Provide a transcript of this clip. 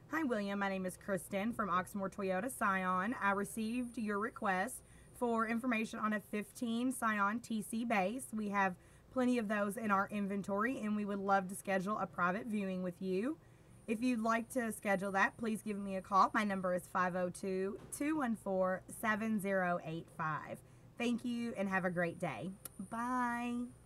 Hi, William. My name is Kristen from Oxmoor Toyota Scion. I received your request for information on a 15 Scion TC base. We have plenty of those in our inventory, and we would love to schedule a private viewing with you. If you'd like to schedule that, please give me a call. My number is 502-214-7085. Thank you and have a great day. Bye.